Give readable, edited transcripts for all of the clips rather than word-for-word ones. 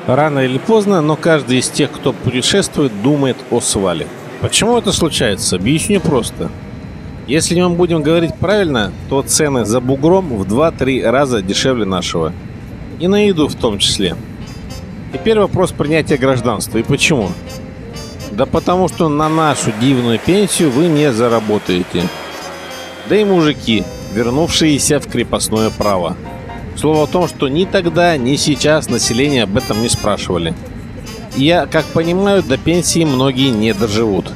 Рано или поздно, но каждый из тех, кто путешествует, думает о свале. Почему это случается? Объясню просто. Если мы будем говорить правильно, то цены за бугром в 2-3 раза дешевле нашего. И на еду в том числе. Теперь вопрос принятия гражданства. И почему? Да потому что на нашу дивную пенсию вы не заработаете. Да и мужики, вернувшиеся в крепостное право. Слово о том, что ни тогда, ни сейчас население об этом не спрашивали. И я, как понимаю, до пенсии многие не доживут.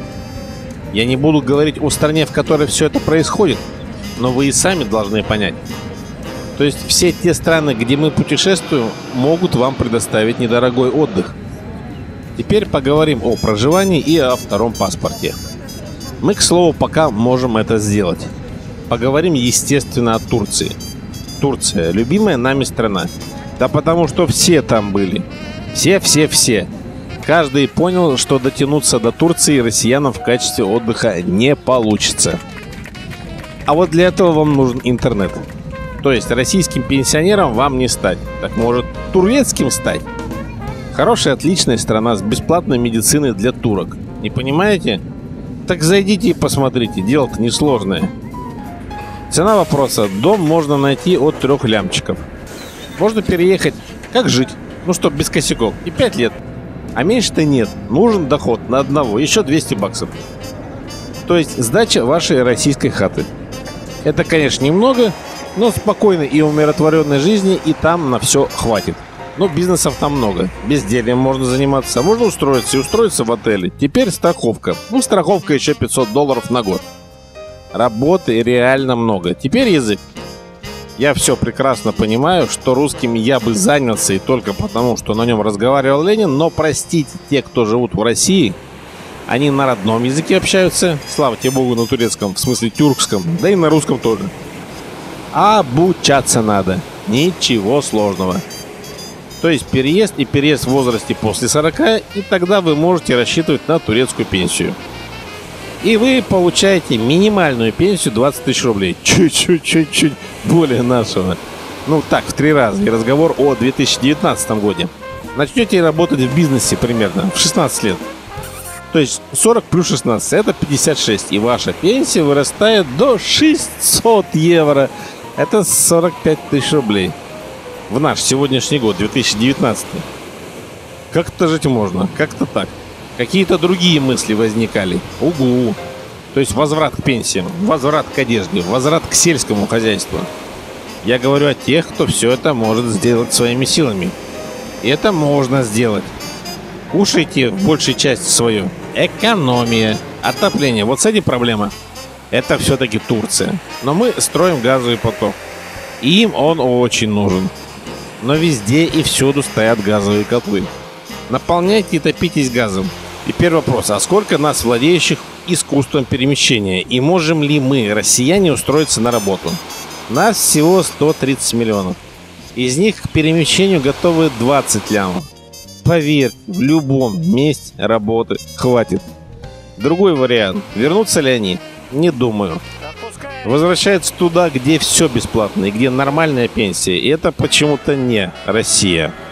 Я не буду говорить о стране, в которой все это происходит, но вы и сами должны понять. То есть все те страны, где мы путешествуем, могут вам предоставить недорогой отдых. Теперь поговорим о проживании и о втором паспорте. Мы, к слову, пока можем это сделать. Поговорим, естественно, о Турции. Турция – любимая нами страна. Да потому что все там были. Все. Каждый понял, что дотянуться до Турции россиянам в качестве отдыха не получится. А вот для этого вам нужен интернет. То есть российским пенсионером вам не стать. Так может, турецким стать? Хорошая, отличная страна с бесплатной медициной для турок. Не понимаете? Так зайдите и посмотрите. Дело-то несложное. Цена вопроса. Дом можно найти от 3 лямчиков. Можно переехать. Как жить? Ну что, без косяков. И 5 лет. А меньше-то нет. Нужен доход на одного. Еще 200 баксов. То есть сдача вашей российской хаты. Это, конечно, немного, но спокойной и умиротворенной жизни и там на все хватит. Но бизнесов там много. Бездельем можно заниматься. Можно устроиться и устроиться в отеле. Теперь страховка. Ну, страховка еще $500 на год. Работы реально много. Теперь язык. Я все прекрасно понимаю, что русским я бы занялся и только потому, что на нем разговаривал Ленин, но простите, те, кто живут в России, они на родном языке общаются, слава тебе богу, на турецком, в смысле тюркском, да и на русском тоже. Обучаться надо. Ничего сложного. То есть переезд в возрасте после 40, и тогда вы можете рассчитывать на турецкую пенсию. И вы получаете минимальную пенсию 20 тысяч рублей. Чуть-чуть более нашего. Ну так, в 3 раза. И разговор о 2019 году. Начнете работать в бизнесе примерно в 16 лет. То есть 40 плюс 16 это 56. И ваша пенсия вырастает до 600 евро. Это 45 тысяч рублей. В наш сегодняшний год, 2019. Как-то жить можно. Как-то так. Какие-то другие мысли возникали. Угу. То есть возврат к пенсиям, возврат к одежде, возврат к сельскому хозяйству. Я говорю о тех, кто все это может сделать своими силами. И это можно сделать. Кушайте в большей части свое. Экономия. Отопление. Вот с этим проблема. Это все-таки Турция. Но мы строим газовый поток. И им он очень нужен. Но везде и всюду стоят газовые котлы. Наполняйте и топитесь газом. Теперь вопрос, а сколько нас, владеющих искусством перемещения? И можем ли мы, россияне, устроиться на работу? Нас всего 130 миллионов. Из них к перемещению готовы 20 лямов. Поверьте, в любом месте работы хватит. Другой вариант. Вернутся ли они? Не думаю. Возвращаются туда, где все бесплатно и где нормальная пенсия. И это почему-то не Россия.